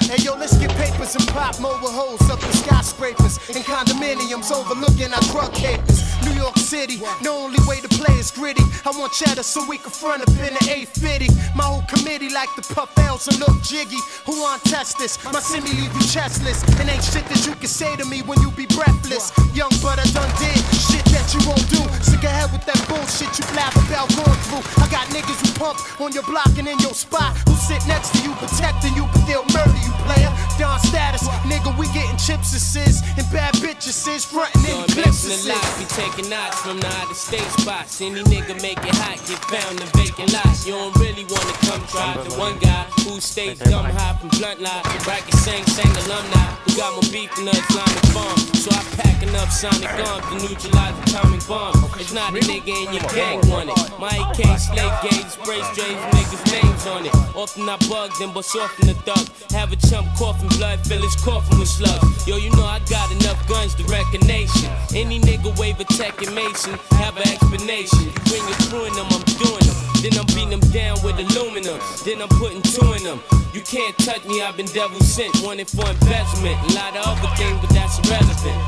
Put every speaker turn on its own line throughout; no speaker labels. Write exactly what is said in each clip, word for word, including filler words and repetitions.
Hey yo, let's get papers and pop mobile holes up in skyscrapers and condominiums overlooking our drug capers. New York City, the only way to play is gritty. I want cheddar so we can front up in the eight fifty. My whole committee like to puff L's and look jiggy. Who want test this? My semi leave you chestless. And ain't shit that you can say to me when you be breathless. Young but I done did shit that you won't do. Sick ahead with that bullshit you blab about going through. I got niggas who pump on your block and in your spot, who sit next to you protecting you but they'll murder you, player. Don status, nigga, we getting chips and sis and bad bitches sis frontin' in the clips and sis.
Be taking knots from the out of state spots. Any nigga make it hot, get found in vacant lots. You don't really wanna come try the one guy who stays dumb high from blunt lie. Bracket sing, sing alumni who got more beef than the Islamic bomb. So I pack enough sonic arms to neutralize the atomic bomb. It's not a nigga in your gang want it. My A K slave gauge, spray strays, niggas names on it. Often I bug them, but often the thug. Have a chump coughing blood, fill his coffin with slugs. Yo, you know I got enough guns to wreck a nation. Any nigga wave a tech and mason, have an explanation. You bring your crew in them, I'm doing them. Then I'm beating them down with aluminum. Then I'm putting two in them. You can't touch me, I've been devil sent. Wanted for investment. A lot of other things, but that's irrelevant.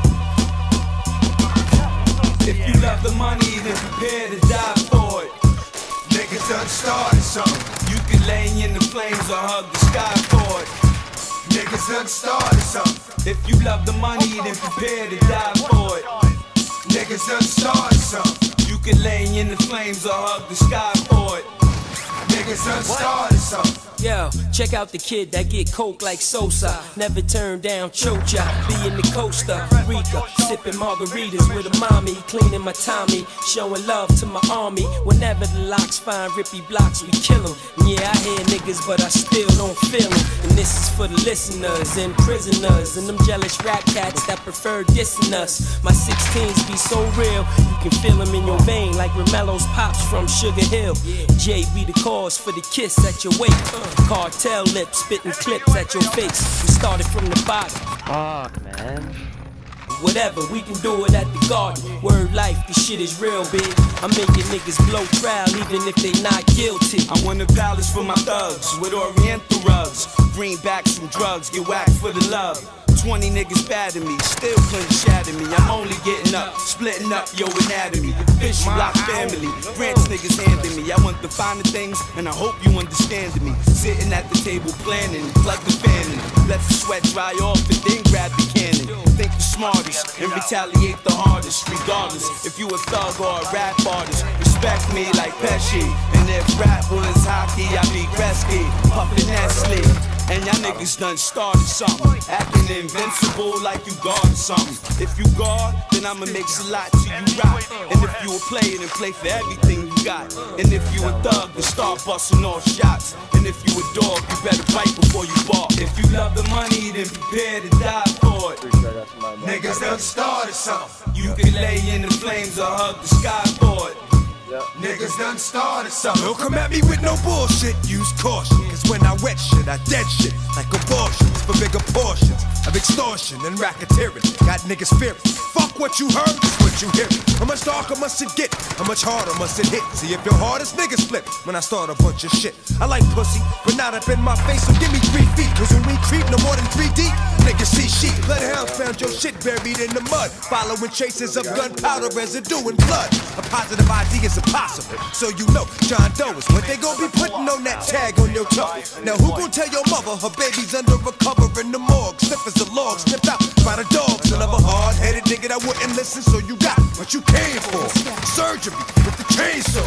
If you love the money, then prepare to die for it.
Niggas done started something.
You can lay in the flames or hug the sky for it.
Niggas done started something.
If you love the money, then prepare to die for it.
Niggas done started something.
You can lay in the flames or hug the sky for it.
Niggas done started something.
Yo, check out the kid that get coke like Sosa. Never turn down Chocha, be in the Costa Rica, sipping margaritas with a mommy, cleaning my Tommy, showing love to my army. Whenever the locks find rippy blocks, we kill them. Yeah, I hear niggas, but I still don't feel them. And this is for the listeners and prisoners and them jealous rap cats that prefer dissing us. My sixteens be so real, you can feel them in your vein like Romelo's pops from Sugar Hill. J be the cause for the kiss at your waist. Cartel lips, spitting clips at your face. We started from the bottom.
Fuck, man.
Whatever, we can do it at the garden. Word life, this shit is real big. I'm making niggas blow trial even if they not guilty.
I want a palace for my thugs with oriental rugs. Greenbacks from drugs, get whacked for the love. Twenty niggas bad at me, still couldn't shatter me. I'm only getting up, splitting up your anatomy. Fish block family, branch niggas handing me. I want the finer things, and I hope you understand me. Sitting at the table planning, plug the fan in. Let the sweat dry off and then grab the cannon. Think the smartest and retaliate the hardest. Regardless, if you a thug or a rap artist, respect me like Pesci. And if rap was hockey, I be Gretzky, puffin' Nestle. And y'all niggas done started something, acting invincible like you guard something. If you guard, then I'ma mix a lot till you rock. And if you a player, then play for everything you got. And if you a thug, then start busting off shots. And if you a dog, you better bite before you bark. If you love the money, then prepare to die for it.
Niggas done started something.
You can lay in the flames or hug the sky for it.
Niggas done started something.
Don't come at me with no bullshit, use caution. Cause when I wet shit, I dead shit like abortions for bigger portions of extortion and racketeering. Got niggas fearing. Fuck what you heard, it's what you hear. How much darker must it get? How much harder must it hit? See if your hardest niggas flip when I start a bunch of shit. I like pussy, but not up in my face, so give me three feet. Cause when we creep no more than three deep, niggas see sheep. Bloodhounds found your shit buried in the mud, following traces of gunpowder residue and blood. A positive idea is impossible, so you know John Doe is what they gon' be putting on that tag on your toe. Now who gon' tell your mother her baby's under a cover in the morgue? Sniff as a log, sniffed out by the dogs. Another hard-headed nigga that wouldn't listen, so you got what you came for. Surgery with the chainsaw.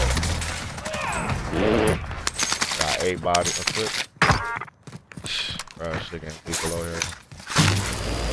Got eight bodies. Bro, shit getting people over here.